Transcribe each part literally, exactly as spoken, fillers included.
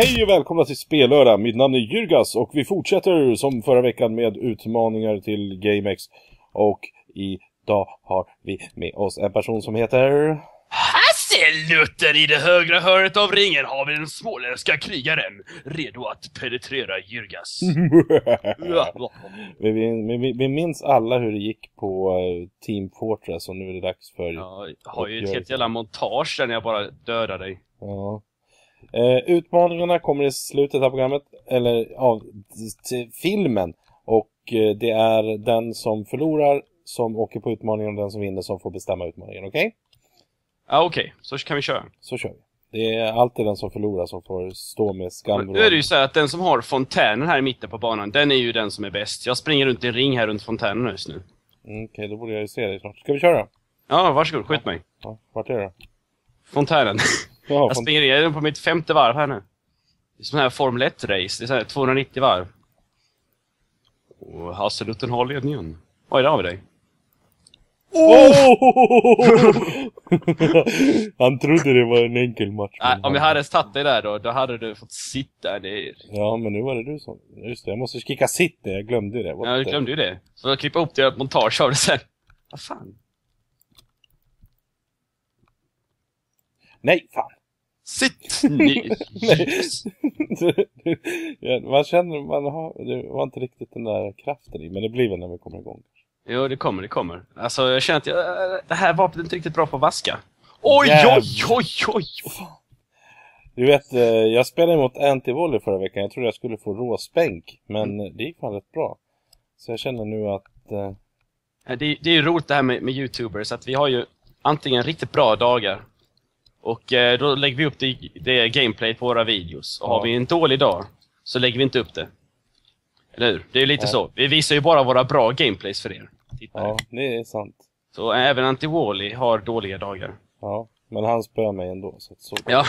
Hej och välkomna till Spelöra. Mitt namn är Jürgas och vi fortsätter som förra veckan med utmaningar till GameX. Och idag har vi med oss en person som heter... Hasselutten! I det högra hörnet av ringen har vi den småländska krigaren redo att penetrera Jürgas. vi, vi, vi minns alla hur det gick på Team Fortress och nu är det dags för... Ja, jag har ju ett helt jävla montage där när jag bara dödar dig. Ja. Eh, utmaningarna kommer i slutet av programmet, eller av ja, filmen. Och eh, det är den som förlorar som åker på utmaningen och den som vinner som får bestämma utmaningen, okej? Okay? Ja, okej. Okay. Så kan vi köra. Så kör vi. Det är alltid den som förlorar som får stå med skam. Nu är det ju så att den som har fontänen här i mitten på banan, den är ju den som är bäst. Jag springer runt i en ring här runt fontänen just nu. Mm, okej, okay, då borde jag ju se dig snart. Ska vi köra? Ja, varsågod. Skjut mig. Ja, vart är det? Fontänen. Ja, jag springer in på mitt femte varv här nu. Det är sån här Formel ett-race. Det är så här tvåhundranittio varv. Och Hasselutten har ledningen. Oj, där har vi dig. Oh! Han trodde det var en enkel match. Nej, om jag hade tagit dig där då, då hade du fått sitta ner. Ja, men nu var det du som... Just det, jag måste kicka sitt där, jag glömde det. What ja, du glömde ju det. Så jag klippa upp det montage av det sen. Vad fan? Nej, fan. Sitt ner. Ja, man känner, man har, det var inte riktigt den där kraften i, men det blir väl när vi kommer igång. Jo, det kommer, det kommer. Alltså, jag känner att jag, det här vapnet är inte riktigt bra på att vaska. Oj, Jävlar. oj, oj, oj, oj. Du vet, jag spelade mot anti-volley förra veckan. Jag trodde jag skulle få råspänk, men mm. det gick fan rätt bra. Så jag känner nu att... Uh... Det, det är ju roligt det här med, med YouTubers, att vi har ju antingen riktigt bra dagar. Och eh, då lägger vi upp det, det gameplay på våra videos. Och ja. Har vi en dålig dag så lägger vi inte upp det. Eller hur? Det är ju lite ja. Så. Vi visar ju bara våra bra gameplays för er. Tittare. Ja, det är sant. Så även Anti-Wally har dåliga dagar. Ja, men han spör mig ändå. Så, så. Ja.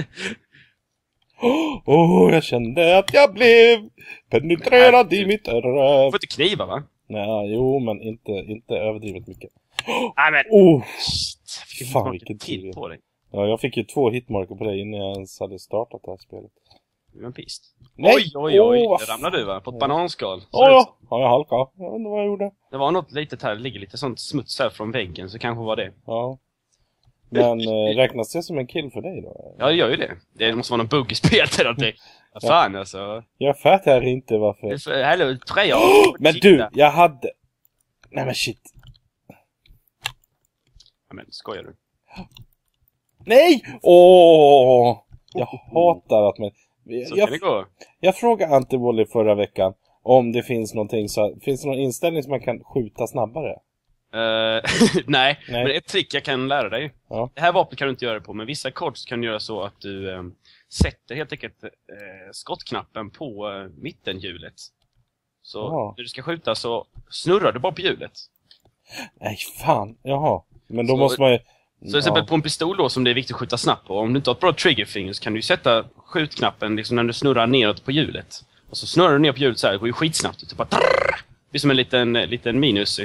Åh, oh, jag kände att jag blev penetrerad Nej, i mitt öra. Du får inte kniva, va? Nej, jo, men inte, inte överdrivet mycket. Nej, men... Oh, Shit, fan vilken tid på dig. Ja, jag fick ju två hitmarker på dig innan jag ens hade startat det här spelet. Du är en pist. Nej. Oj, oj, oj. Oh, det ramlade du, va? På ett bananskal. Åh, ja. Har jag halka? Jag vet inte vad jag gjorde. Det var något litet här. Det ligger lite sånt smuts här från väggen. Så kanske var det. Ja. Men äh, räknas det som en kill för dig då? Ja, det gör ju det. Det måste vara någon bugg i spelet eller någonting. Vad fan alltså. Jag fattar inte varför. Hallå, tre år. Oh, men du, jag hade... Nej men shit. Ja, men skojar du? Nej! Åh! Jag hatar att man... Så jag, kan det gå. Jag frågade Anti-Volley förra veckan om det finns någonting så... Finns det någon inställning som man kan skjuta snabbare? Uh, nej, nej, men ett trick jag kan lära dig. Ja. Det här vapnet kan du inte göra på, men vissa kort kan du göra så att du um, sätter helt enkelt uh, skottknappen på uh, mittenhjulet. Så Jaha. när du ska skjuta så snurrar du bara på hjulet. Nej, fan. Jaha. Men då så, måste man ju... Så till exempel på en pistol då som det är viktigt att skjuta snabbt på. Om du inte har ett bra triggerfinger så kan du ju sätta skjutknappen liksom när du snurrar neråt på hjulet. Och så snurrar du ner på hjulet så här, det går ju skitsnabbt. Det bara... Det blir som en liten, liten minus.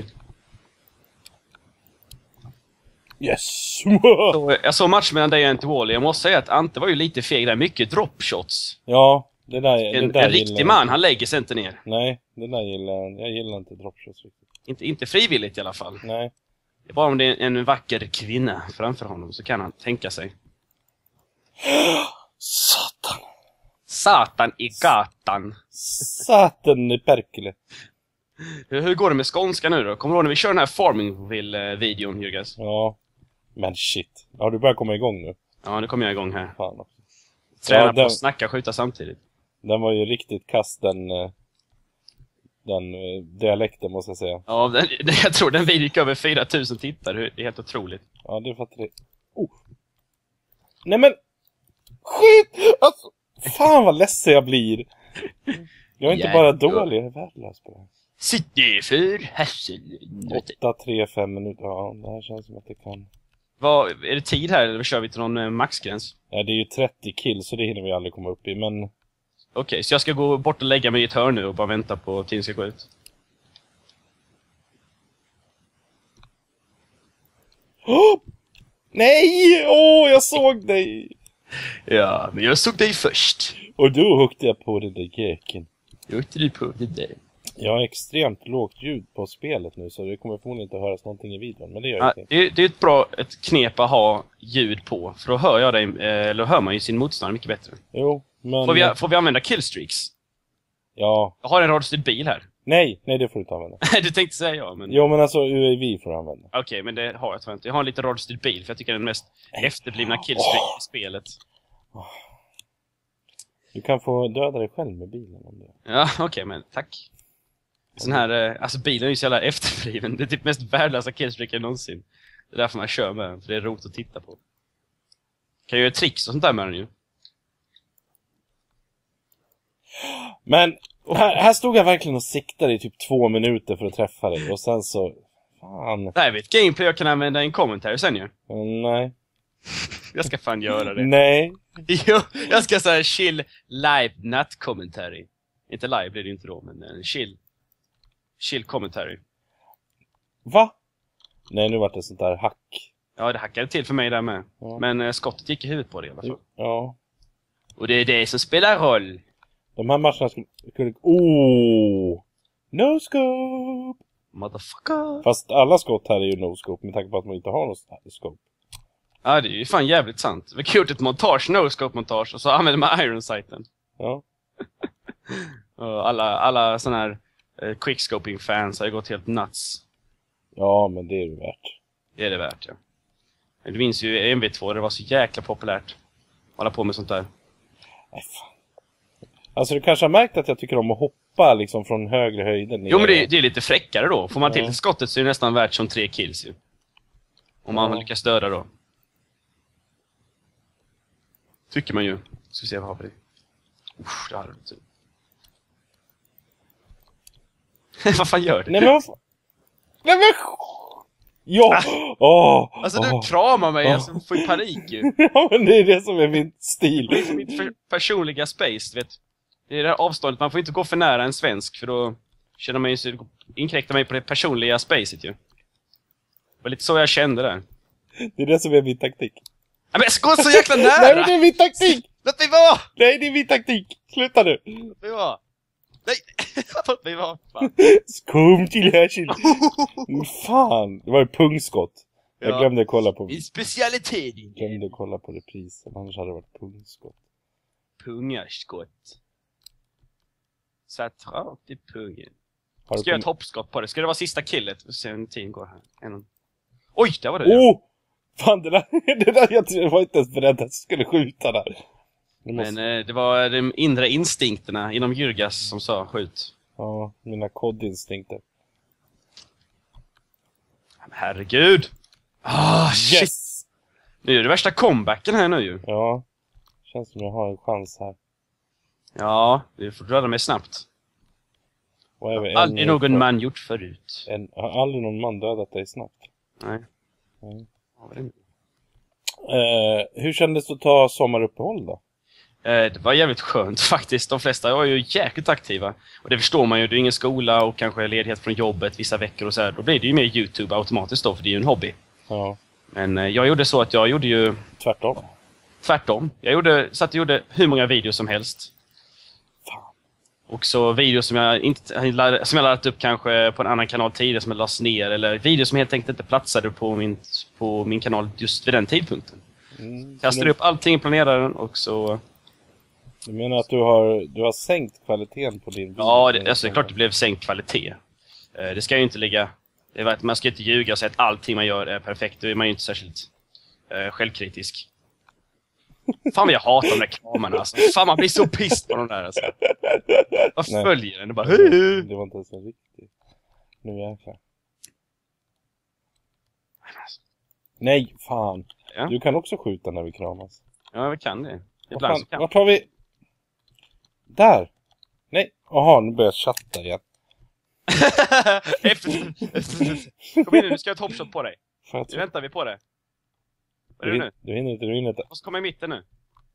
Yes! Så jag såg match mellan dig och Anti-Wally. Jag måste säga att Ante var ju lite feg där. Mycket dropshots. Ja, det där, en, det där en riktig man, han lägger sig inte ner. Nej, det där gillar jag. Jag gillar inte dropshots riktigt. Inte, inte frivilligt i alla fall. Nej. Det är bara om det är en vacker kvinna framför honom så kan han tänka sig. Satan. Satan i gatan. Satan i perkele. Hur, hur går det med skånska nu då? Kommer du ihåg när vi kör den här Farmingville-videon, Jürgas? Ja, men shit. Ja, du börjar komma igång nu. Ja, nu kommer jag igång här. Fan också. Träna ja, på den, att snacka och skjuta samtidigt. Den var ju riktigt kast den, den dialekten måste jag säga. Ja, den, jag tror den videon gick över fyra tusen tittare. Det är helt otroligt. Ja, det fattar det. Oh. Nej men! Skit! Alltså, fan vad ledsen jag blir. Jag är inte ja, bara dålig, jag är värdelös på det. Sitt ner för Hasselutten. åtta, tre, fem minuter. Ja, det här känns som att det kan... Vad, är det tid här eller kör vi till någon eh, maxgräns? Ja, det är ju trettio kill så det hinner vi aldrig komma upp i, men... Okej, okay, så jag ska gå bort och lägga mig i ett hörn nu och bara vänta på att tiden ska gå ut. Oh! Nej! Åh, oh, jag såg dig! Ja, men jag såg dig först. Och då huggde jag på den där geken. Jag åkte du på det där. Jag har extremt lågt ljud på spelet nu, så det kommer förmodligen inte höras någonting i videon, men det gör Ja, ingenting. det, är, det är ett bra ett knep att ha ljud på, för då hör jag dig, eller hör man ju sin motståndare mycket bättre. Jo, men... Får vi, får vi använda killstreaks? Ja. Jag har en radiostyrd bil här. Nej, nej det får du inte använda. Du tänkte säga ja, men... Jo, men alltså U A V får du använda. Okej, okay, men det har jag tror inte. Jag har en liten radiostyrd bil, för jag tycker det är den mest efterblivna killstreak oh. i spelet. Oh. Du kan få döda dig själv med bilen om det. Ja, okej, okay, men tack. Sån här, alltså bilen är ju så jävla efterbliven. Det är typ mest värdelösa killstreaken någonsin. Det är därför man kör med den, för det är roligt att titta på. Kan ju göra tricks och sånt där med den ju. Men här, här stod jag verkligen och siktade i typ två minuter för att träffa dig. Och sen så... Fan. Nej, vet gameplay jag kan använda en kommentar sen ju. Mm, nej. Jag ska fan göra det. Nej. Jo, jag ska säga chill live not commentary. Inte live blir det inte då, men uh, chill. Chill commentary. Va? Nej, nu vart det sånt där hack. Ja, det hackade till för mig där med. Ja. Men uh, skottet gick i huvudet på det i alla fall. Ja. Och det är det som spelar roll. De här matcherna skulle... skulle oh! No scope! Motherfucker! Fast alla skott här är ju no scope med tanke på att man inte har någon scope. Ja, det är ju fan jävligt sant. Vi har gjort ett montage, no scope montage, och så använder man iron sighten. Ja. Och alla, alla såna här eh, quickscoping fans har ju gått helt nuts. Ja, men det är det värt. Det är det värt, ja. Du minns ju M V två, det var så jäkla populärt att hålla på med sånt där. Nej, fan. Alltså du kanske har märkt att jag tycker om att hoppa liksom från högre höjder ner. Jo, men det är, det är lite fräckare då. Får man till ja. skottet så är det nästan värt som tre kills ju. Om man ja. lyckas döda då. Tycker man ju. Ska vi se vad har vi det. Usch, det hade du inte. Vad fan gör du? Nej men vad fan? Nej men... Ja! Åh! Alltså du oh, kramar mig, oh. alltså får ju panik ju. Ja, men det är det som är min stil. Det är mitt för personliga space, vet. Det är det här avståndet, man får inte gå för nära en svensk, för då känner man ju så inkräktar mig på det personliga spacet ju. Det var lite så jag kände där. Det är det som är min taktik. Ja, men jag går så jäkla nära! Nej, men det är min taktik! Låt mig vara! Nej, det är min taktik! Sluta nu! Låt mig vara! Nej! Låt mig vara! Kom till härsin! Fan! Det var ett pungskott. Jag ja. glömde kolla på... Min specialitet! Jag glömde kolla på reprisen, annars hade det varit pungskott. Pungarskott. Satt rakt i pungen. Ska jag göra ett hoppskott på det? Ska det vara sista killet? Vi ser hur tiden går här. En... Oj, där var det. Oh! Fan, det där, det där jag, jag var inte ens beredd att jag skulle skjuta där. Måste... Men eh, det var de inre instinkterna inom Jurgas som sa skjut. Ja, mina kodinstinkter. Herregud! Ah, shit! Yes! Nu är det värsta comebacken här nu ju. Ja, känns som jag har en chans här. Ja, vi får röra mig snabbt. Har aldrig någon för... man gjort förut. En, har aldrig någon man dödat dig snabbt? Nej. Nej. Uh, hur kändes det att ta sommaruppehåll då? Uh, det var jävligt skönt faktiskt. De flesta var ju jäkligt aktiva. Och det förstår man ju, det är ingen skola och kanske ledighet från jobbet vissa veckor och så här. Då blir det ju mer YouTube automatiskt då, för det är ju en hobby. Ja. Men uh, jag gjorde så att jag gjorde ju... Tvärtom. Tvärtom. Jag gjorde, så att jag gjorde hur många videos som helst. Fan. Och så videos som jag inte som jag laddat upp kanske på en annan kanal tidigare som jag lades ner, eller videos som helt enkelt inte platsade på min, på min kanal just vid den tidpunkten. Mm, Kastade du... upp allting i planeraren och så... Du menar att du har, du har sänkt kvaliteten på din video? Ja, det, alltså, det är klart det blev sänkt kvalitet. Det ska ju inte ligga... Det är, man ska inte ljuga och säga att allting man gör är perfekt. Då är man ju inte särskilt uh, självkritisk. Fan vad jag hatar de där kamerorna alltså. Fan man blir så pissed på de där alltså. Vad följer den? Det bara hu. Det var inte så riktigt. Nu jäklar. Nej, fan. Ja. Du kan också skjuta när vi kramas. Ja, vi kan det. Ibland så kan. Vart har vi? Där. Nej. Jaha, nu börjar jag chatta igen. efter, efter. Kom in nu, nu ska jag ha ett hoppshot på dig. Nu väntar vi på det. Vad är du, det nu? Du hinner inte, du hinner inte. Och så kommer i mitten nu.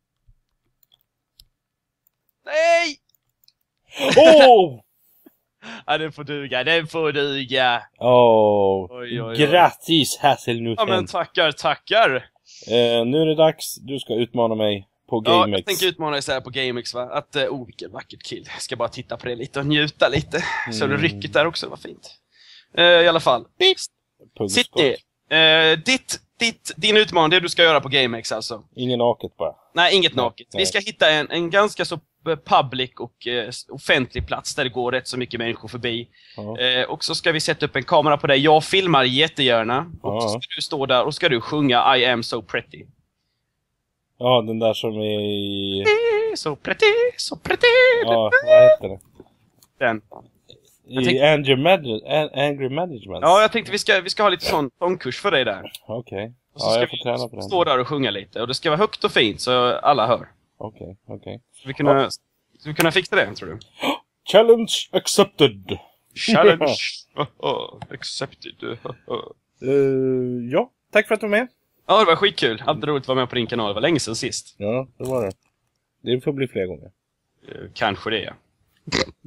Nej! Åh! Ja, den får duga, den får duga. Åh, oh, grattis Hasselnutten. Ja, men tackar, tackar. Eh, nu är det dags, du ska utmana mig på Ja, GameX. jag tänker utmana dig så här på GameX, va? Att, uh, oh vilket vackert kill. Jag ska bara titta på det lite och njuta lite. Mm. Så det rycket där också, vad fint. Uh, I alla fall. Sitt ner. Uh, ditt, ditt, din utmaning, det du ska göra på GameX alltså. Ingen naket bara. Nej, inget naket. Nej. Vi ska hitta en, en ganska så public och uh, offentlig plats där det går rätt så mycket människor förbi. Uh-huh. Uh, och så ska vi sätta upp en kamera på dig. Jag filmar jättegärna. Och uh-huh. så ska du stå där och ska du sjunga I am so pretty. Ja, den där som är i... So pretty, so pretty. Ja, vad heter det? Den. I tänkte... Angry, Manage... Angry Management. Ja, jag tänkte vi ska, vi ska ha lite sån sångkurs för dig där. Okej. Okay. Och så ja, ska jag får träna på den. Stå där och sjunga lite. Och det ska vara högt och fint så alla hör. Okej, okay, okej. Okay. Så vi kunna, ja. vi kunna fixa det, tror du? Challenge accepted! Challenge accepted. uh, ja, tack för att du var med. Ja, det var skitkul. Alltid roligt att vara med på din kanal. Det var länge sedan sist. Ja, det var det. Det får bli fler gånger. Uh, kanske det, ja.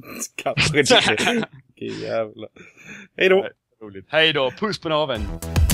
Kanske det. Okej, jävlar. Hej då. Hej då. Puss på naveln.